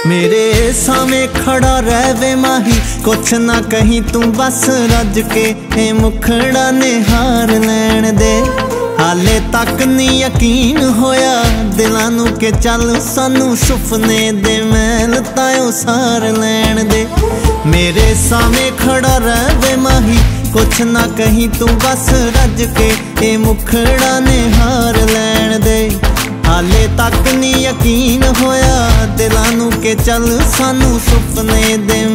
मेरे सामने खड़ा रहवे माही, कुछ ना कहीं तू बस रज के ए मुखड़ा ने हार लैन दे। हाले तक नहीं यकीन होया दिलां नू के चल सानू सुपने दे मैल तायों सार लैन दे। मेरे सामने खड़ा रहवे माही, कुछ ना कहीं तू बस रज के ए मुखड़ा ने हार लैन दे। हाले तक नहीं यकीन होया दिलां नू के चल सानू सुपने दे